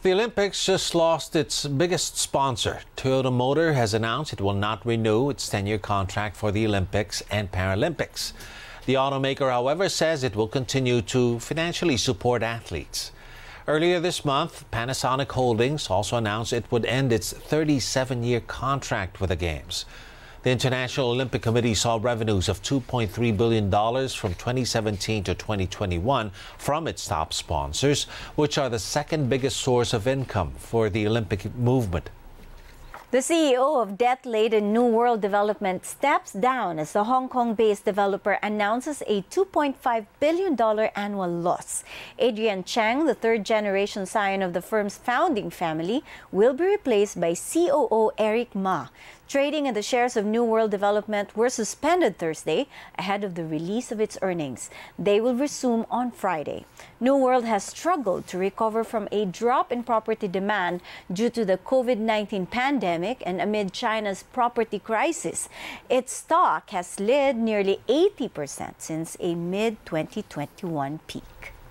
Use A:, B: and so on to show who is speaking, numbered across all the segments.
A: The Olympics just lost its biggest sponsor. Toyota Motor has announced it will not renew its 10-year contract for the Olympics and Paralympics. The automaker, however, says it will continue to financially support athletes. Earlier this month, Panasonic Holdings also announced it would end its 37-year contract with the Games. The International Olympic Committee saw revenues of $2.3 billion from 2017 to 2021 from its top sponsors, which are the second biggest source of income for the Olympic movement.
B: The CEO of debt-laden New World Development steps down as the Hong Kong-based developer announces a $2.5 billion annual loss. Adrian Cheng, the third-generation scion of the firm's founding family, will be replaced by COO Eric Ma. Trading in the shares of New World Development were suspended Thursday ahead of the release of its earnings. They will resume on Friday. New World has struggled to recover from a drop in property demand due to the COVID-19 pandemic and amid China's property crisis. Its stock has slid nearly 80% since a mid-2021 peak.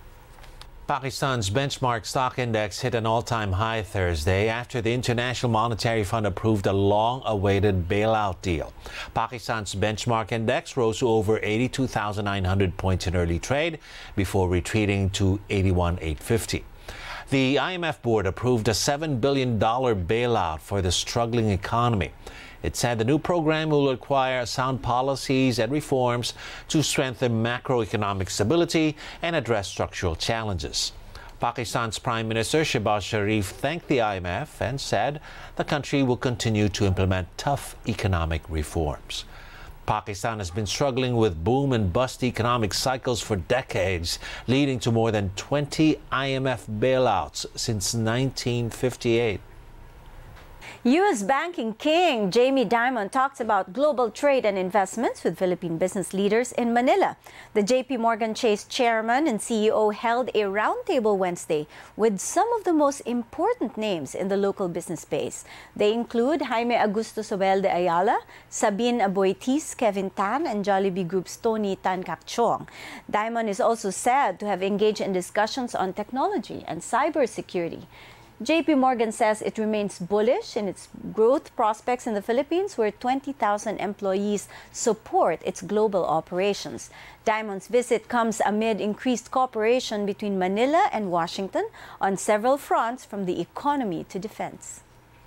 A: Pakistan's benchmark stock index hit an all-time high Thursday after the International Monetary Fund approved a long-awaited bailout deal. Pakistan's benchmark index rose to over 82,900 points in early trade before retreating to 81,850. The IMF board approved a $7 billion bailout for the struggling economy. It said the new program will require sound policies and reforms to strengthen macroeconomic stability and address structural challenges. Pakistan's Prime Minister Shehbaz Sharif thanked the IMF and said the country will continue to implement tough economic reforms. Pakistan has been struggling with boom and bust economic cycles for decades, leading to more than 20 IMF bailouts since 1958.
B: U.S. banking king Jamie Dimon talks about global trade and investments with Philippine business leaders in Manila. The J.P. Morgan Chase chairman and CEO held a roundtable Wednesday with some of the most important names in the local business space. They include Jaime Augusto Sobel de Ayala, Sabine Aboitiz, Kevin Tan, and Jollibee Group's Tony Tan Cakchong. Dimon is also said to have engaged in discussions on technology and cybersecurity. JP Morgan says it remains bullish in its growth prospects in the Philippines, where 20,000 employees support its global operations. Dimon's visit comes amid increased cooperation between Manila and Washington on several fronts, from the economy to defense.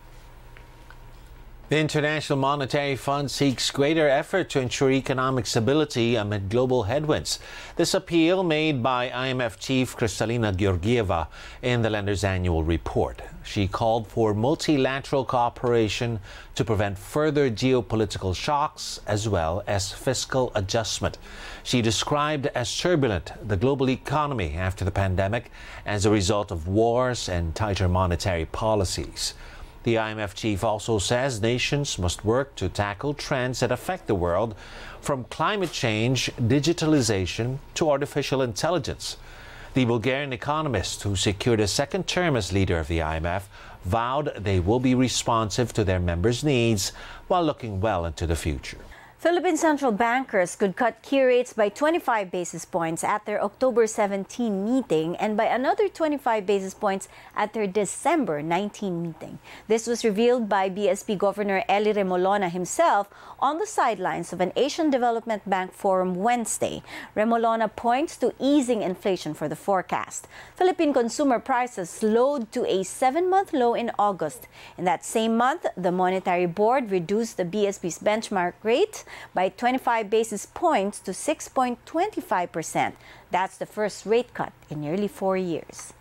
A: The International Monetary Fund seeks greater effort to ensure economic stability amid global headwinds. This appeal made by IMF chief Kristalina Georgieva in the lender's annual report. She called for multilateral cooperation to prevent further geopolitical shocks as well as fiscal adjustment. She described as turbulent the global economy after the pandemic as a result of wars and tighter monetary policies. The IMF chief also says nations must work to tackle trends that affect the world, from climate change, digitalization, to artificial intelligence. The Bulgarian economist, who secured a second term as leader of the IMF, vowed they will be responsive to their members' needs while looking well into the future.
B: Philippine central bankers could cut key rates by 25 basis points at their October 17 meeting and by another 25 basis points at their December 19 meeting. This was revealed by BSP Governor Eli Remolona himself on the sidelines of an Asian Development Bank forum Wednesday. Remolona points to easing inflation for the forecast. Philippine consumer prices slowed to a 7-month low in August. In that same month, the Monetary Board reduced the BSP's benchmark rate by 25 basis points to 6.25%. That's the first rate cut in nearly 4 years.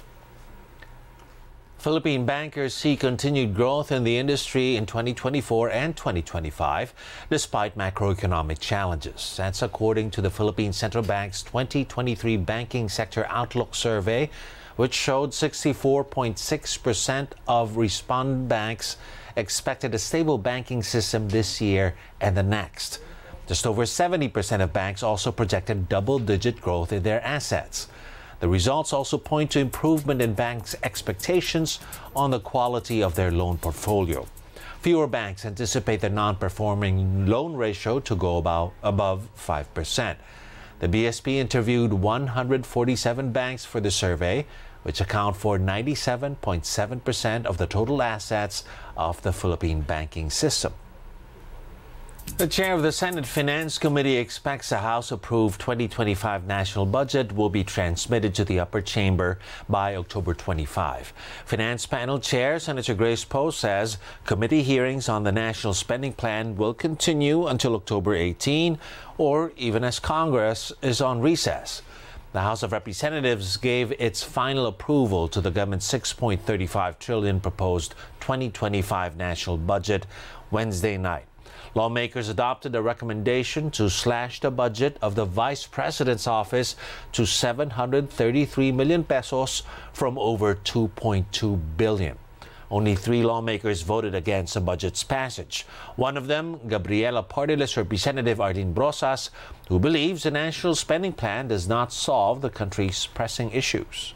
A: Philippine bankers see continued growth in the industry in 2024 and 2025, despite macroeconomic challenges. That's according to the Philippine Central Bank's 2023 Banking Sector Outlook Survey, which showed 64.6% of respondent banks expected a stable banking system this year and the next. Just over 70% of banks also projected double-digit growth in their assets. The results also point to improvement in banks' expectations on the quality of their loan portfolio. Fewer banks anticipate their non-performing loan ratio to go above 5%. The BSP interviewed 147 banks for the survey, which account for 97.7% of the total assets of the Philippine banking system. The chair of the Senate Finance Committee expects a House-approved 2025 national budget will be transmitted to the upper chamber by October 25. Finance Panel Chair Senator Grace Poe says committee hearings on the national spending plan will continue until October 18 or even as Congress is on recess. The House of Representatives gave its final approval to the government's 6.35 trillion proposed 2025 national budget Wednesday night. Lawmakers adopted a recommendation to slash the budget of the Vice President's office to 733 million pesos from over 2.2 billion. Only 3 lawmakers voted against the budget's passage. One of them, Gabriela Pardiles Representative Arlene Brosas, who believes the national spending plan does not solve the country's pressing issues.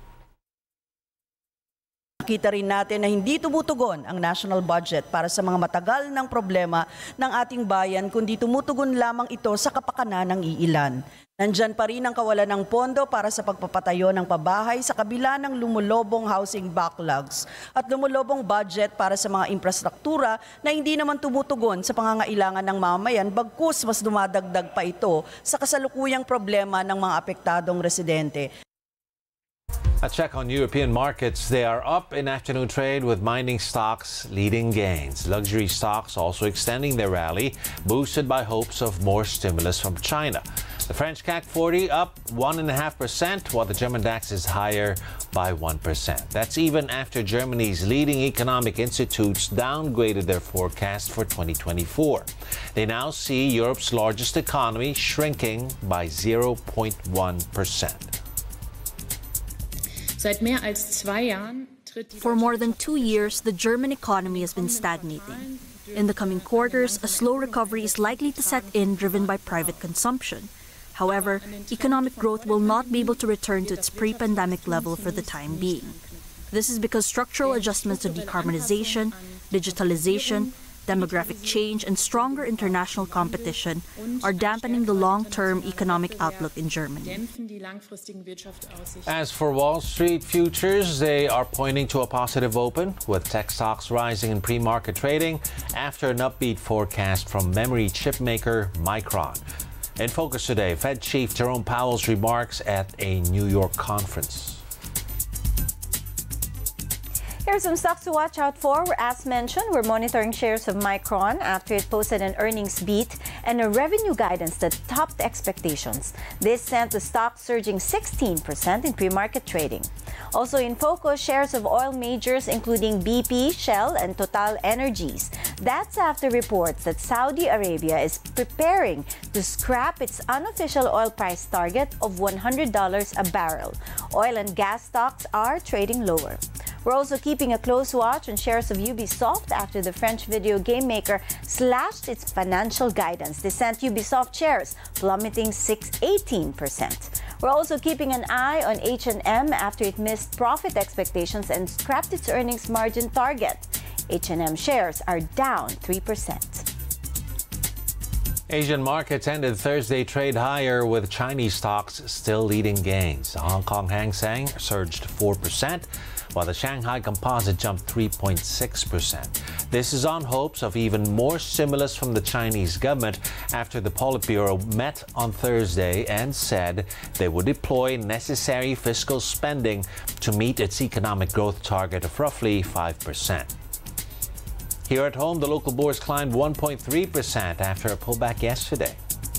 C: Nakita rin natin na hindi tumutugon ang national budget para sa mga matagal ng problema ng ating bayan, kundi tumutugon lamang ito sa kapakanan ng iilan. Nandyan pa rin ang kawalan ng pondo para sa pagpapatayo ng pabahay sa kabila ng lumulobong housing backlogs at lumulobong budget para sa mga infrastruktura na hindi naman tumutugon sa pangangailangan ng mamamayan, bagkus mas dumadagdag pa ito sa kasalukuyang problema ng mga apektadong residente.
A: A check on European markets. They are up in afternoon trade with mining stocks leading gains. Luxury stocks also extending their rally, boosted by hopes of more stimulus from China. The French CAC 40 up 1.5%, while the German DAX is higher by 1%. That's even after Germany's leading economic institutes downgraded their forecast for 2024. They now see Europe's largest economy shrinking by 0.1%.
D: For more than 2 years, the German economy has been stagnating. In the coming quarters, a slow recovery is likely to set in, driven by private consumption. However, economic growth will not be able to return to its pre-pandemic level for the time being. This is because structural adjustments to decarbonization, digitalization, demographic change, and stronger international competition are dampening the long-term economic outlook in Germany.
A: As for Wall Street futures, they are pointing to a positive open, with tech stocks rising in pre-market trading after an upbeat forecast from memory chip maker Micron. In focus today, Fed Chief Jerome Powell's remarks at a New York conference.
B: Here's some stocks to watch out for. As mentioned, we're monitoring shares of Micron after it posted an earnings beat and a revenue guidance that topped expectations. This sent the stock surging 16% in pre-market trading. Also in focus, shares of oil majors including BP, Shell, and Total Energies. That's after reports that Saudi Arabia is preparing to scrap its unofficial oil price target of $100 a barrel. Oil and gas stocks are trading lower. We're also keeping a close watch on shares of Ubisoft after the French video game maker slashed its financial guidance. This sent Ubisoft shares plummeting 18%. We're also keeping an eye on H&M after it missed profit expectations and scrapped its earnings margin target. H&M shares are down 3%.
A: Asian markets ended Thursday trade higher, with Chinese stocks still leading gains. The Hong Kong Hang Seng surged 4%, while the Shanghai Composite jumped 3.6%. This is on hopes of even more stimulus from the Chinese government after the Politburo met on Thursday and said they would deploy necessary fiscal spending to meet its economic growth target of roughly 5%. Here at home, the local bourse climbed 1.3% after a pullback yesterday.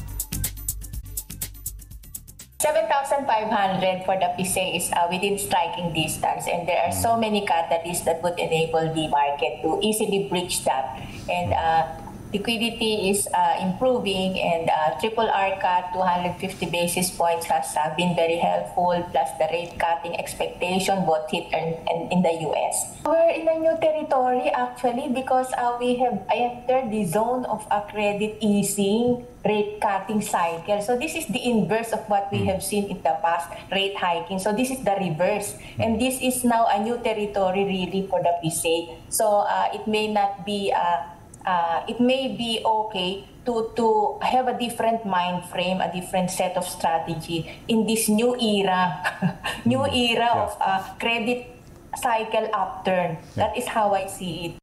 E: 7,500 for the PISE is within striking distance, and there are so many catalysts that would enable the market to easily breach that. And liquidity is improving, and triple R cut 250 basis points has been very helpful, plus the rate cutting expectation both hit and in the US. We're in a new territory actually, because we have entered the zone of a credit easing rate cutting cycle. So this is the inverse of what we have seen in the past, rate hiking. So this is the reverse, and this is now a new territory really for the PISE. So it may not be it may be okay to have a different mind frame, a different set of strategy in this new era, of credit cycle upturn. That is how I see it.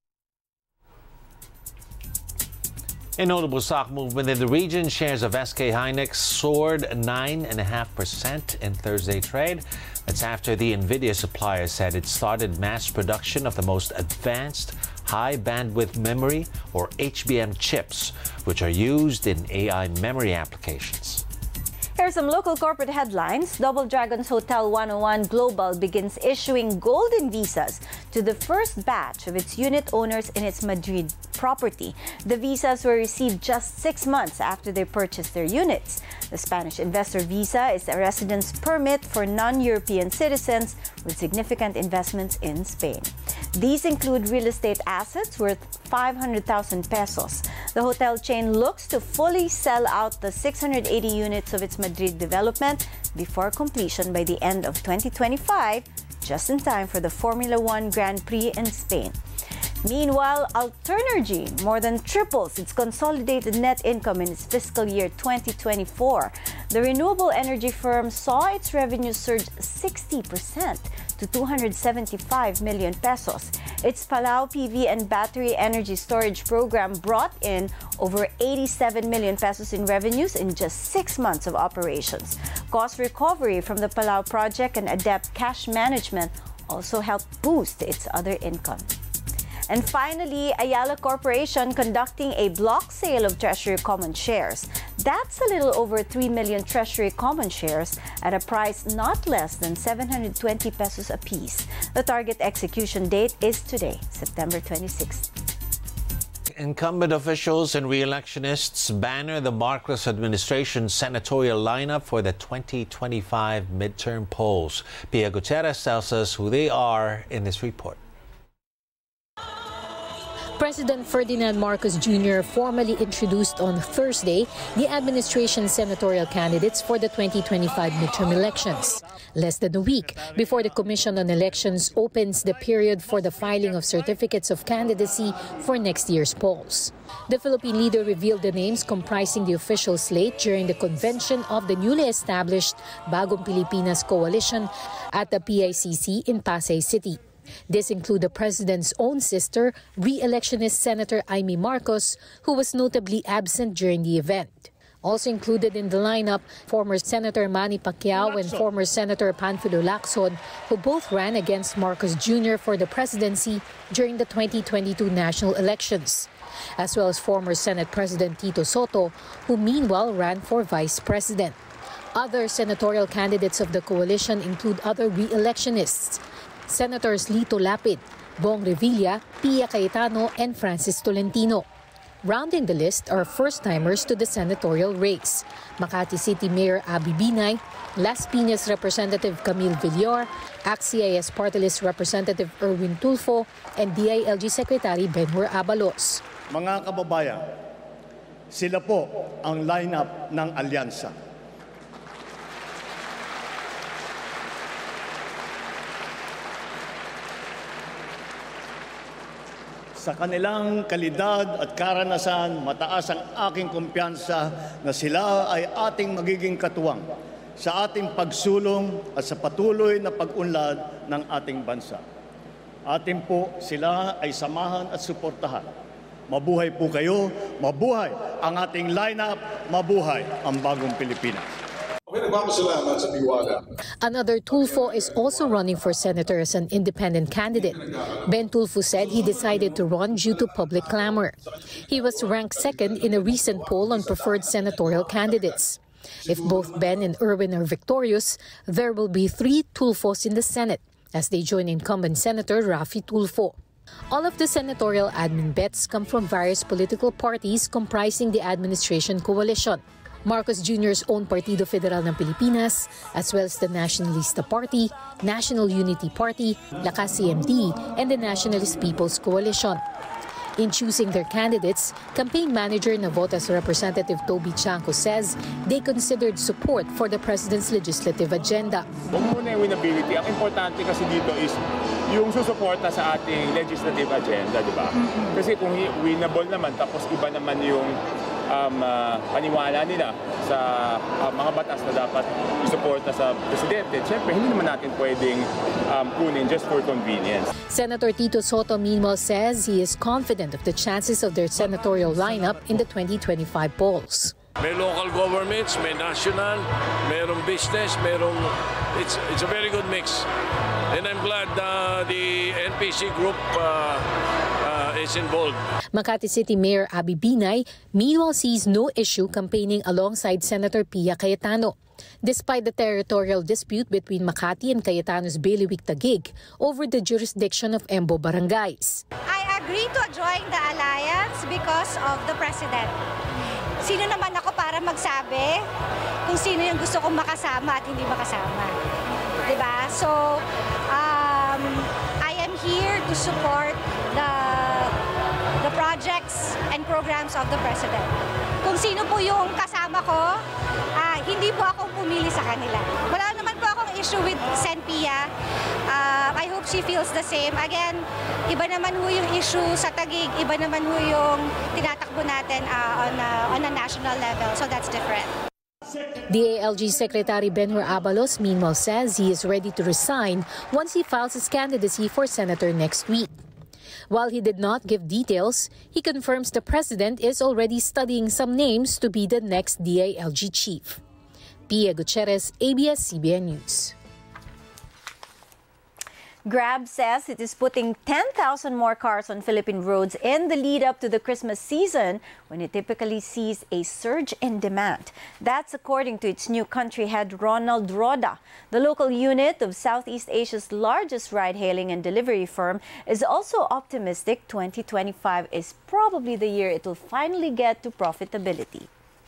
A: A notable stock movement in the region, shares of SK Hynix soared 9.5% in Thursday trade. That's after the NVIDIA supplier said it started mass production of the most advanced high bandwidth memory, or HBM chips, which are used in AI memory applications.
B: Here are some local corporate headlines. Double Dragons Hotel 101 Global begins issuing golden visas to the first batch of its unit owners in its Madrid property. The visas were received just 6 months after they purchased their units. The Spanish investor visa is a residence permit for non-European citizens with significant investments in Spain. These include real estate assets worth 500,000 pesos. The hotel chain looks to fully sell out the 680 units of its Madrid development before completion by the end of 2025, just in time for the Formula One Grand Prix in Spain. Meanwhile, Alternergy more than triples its consolidated net income in its fiscal year 2024. The renewable energy firm saw its revenue surge 60% to 275 million pesos. Its Palau PV and battery energy storage program brought in over 87 million pesos in revenues in just 6 months of operations. Cost recovery from the Palau project and adept cash management also helped boost its other income. And finally, Ayala Corporation conducting a block sale of Treasury Common shares. That's a little over 3 million Treasury Common shares at a price not less than 720 pesos apiece. The target execution date is today, September 26th.
A: Incumbent officials and re-electionists banner the Marcos administration's senatorial lineup for the 2025 midterm polls. Pia Gutierrez tells us who they are in this report.
F: President Ferdinand Marcos Jr. formally introduced on Thursday the administration's senatorial candidates for the 2025 midterm elections, less than a week before the Commission on Elections opens the period for the filing of certificates of candidacy for next year's polls. The Philippine leader revealed the names comprising the official slate during the convention of the newly established Bagong Pilipinas Coalition at the PICC in Pasay City. This include the president's own sister, re-electionist Senator Amy Marcos, who was notably absent during the event. Also included in the lineup, former Senator Manny Pacquiao and former Senator Panfilo Lacson, who both ran against Marcos Jr. for the presidency during the 2022 national elections, as well as former Senate President Tito Soto, who meanwhile ran for vice president. Other senatorial candidates of the coalition include other re-electionists, Senators Lito Lapid, Bong Revilla, Pia Cayetano, and Francis Tolentino. Rounding the list are first-timers to the senatorial race: Makati City Mayor Abby Binay, Las Piñas Representative Camille Villar, ACT-CIS Party List Representative Erwin Tulfo, and DILG Secretary Benhur Abalos.
G: Mga kababayan, sila po ang lineup ng alyansa. Sa kanilang kalidad at karanasan, mataas ang aking kumpiyansa na sila ay ating magiging katuwang sa ating pagsulong at sa patuloy na pag-unlad ng ating bansa. Atin po sila ay samahan at suportahan. Mabuhay po kayo, mabuhay ang ating lineup, mabuhay ang bagong Pilipinas.
F: Another Tulfo is also running for senator as an independent candidate. Ben Tulfo said he decided to run due to public clamor. He was ranked second in a recent poll on preferred senatorial candidates. If both Ben and Erwin are victorious, there will be 3 Tulfos in the Senate as they join incumbent Senator Raffy Tulfo. All of the senatorial admin bets come from various political parties comprising the administration coalition. Marcos Jr.'s own Partido Federal ng Pilipinas, as well as the Nationalista Party, National Unity Party, Lakas CMD, and the Nationalist People's Coalition. In choosing their candidates, campaign manager Navotas Representative Toby Chanco says they considered support for the president's legislative agenda.
H: Huwag muna yung winnability. Ang importante kasi dito is yung susuporta sa ating legislative agenda, di ba? Kasi kung winnable naman, tapos iba naman yung paniwala nila sa mga batas na dapat isuporta sa presidente, siyempre hindi naman natin pwedeng kunin just for convenience.
F: Senator Tito Soto meanwhile says he is confident of the chances of their senatorial lineup in the 2025 polls.
I: May local governments, may national, mayroong business, it's a very good mix. And I'm glad the NPC group is involved.
F: Makati City Mayor Abby Binay meanwhile sees no issue campaigning alongside Senator Pia Cayetano, despite the territorial dispute between Makati and Cayetano's bailiwick Taguig over the jurisdiction of Embo barangays.
J: I agree to join the alliance because of the president. Sino naman ako para magsabi kung sino yung gusto kong makasama at hindi makasama? Diba? So, I am here to support the projects and programs of the President. Kung sino po yung kasama ko, hindi po ako pumili sa kanila. Wala naman po akong issue with Sen Pia. I hope she feels the same. Again, iba naman ho yung issue sa Taguig, iba naman ho yung tinatakbo natin on a national level. So that's different.
F: DALG Secretary Benhur Abalos meanwhile says he is ready to resign once he files his candidacy for senator next week. While he did not give details, he confirms the president is already studying some names to be the next DALG chief. Pia Gutierrez, ABS-CBN News.
B: Grab says it is putting 10,000 more cars on Philippine roads in the lead up to the Christmas season, when it typically sees a surge in demand. That's according to its new country head, Ronald Roda. The local unit of Southeast Asia's largest ride-hailing and delivery firm is also optimistic 2025 is probably the year it will finally get to profitability.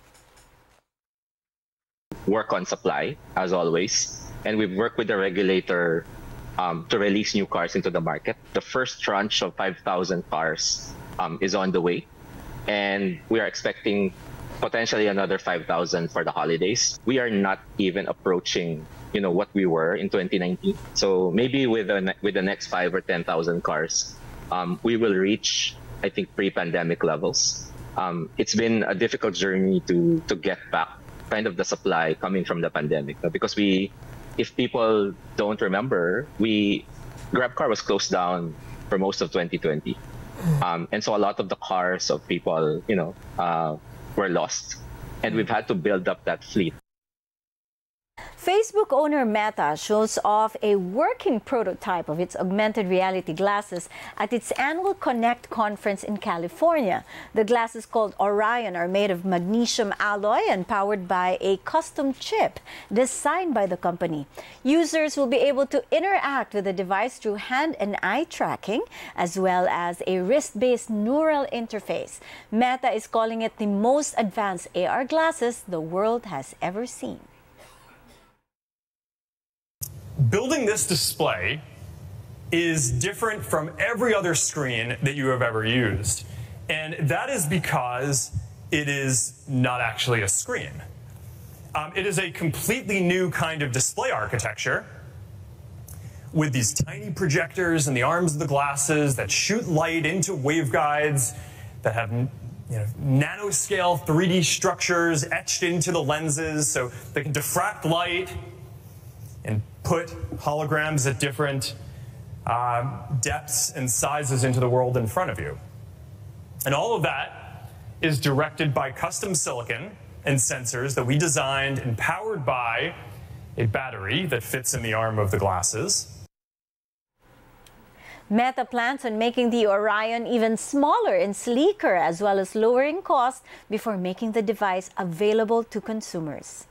K: Work on supply, as always, and we've worked with the regulator to release new cars into the market. The first tranche of 5,000 cars is on the way, and we are expecting potentially another 5,000 for the holidays. We are not even approaching, what we were in 2019. So maybe with the next 5,000 or 10,000 cars, we will reach, I think, pre-pandemic levels. It's been a difficult journey to get back kind of the supply coming from the pandemic, because if people don't remember, GrabCar was closed down for most of 2020. And so a lot of the cars of people, were lost. And we've had to build up that fleet.
B: Facebook owner Meta shows off a working prototype of its augmented reality glasses at its annual Connect conference in California. The glasses, called Orion, are made of magnesium alloy and powered by a custom chip designed by the company. Users will be able to interact with the device through hand and eye tracking, as well as a wrist-based neural interface. Meta is calling it the most advanced AR glasses the world has ever seen.
L: Building this display is different from every other screen that you have ever used. And that is because it is not actually a screen. It is a completely new kind of display architecture with these tiny projectors in the arms of the glasses that shoot light into waveguides, that have nanoscale 3D structures etched into the lenses so they can diffract light and put holograms at different depths and sizes into the world in front of you. And all of that is directed by custom silicon and sensors that we designed and powered by a battery that fits in the arm of the glasses.
B: Meta plans on making the Orion even smaller and sleeker, as well as lowering costs before making the device available to consumers.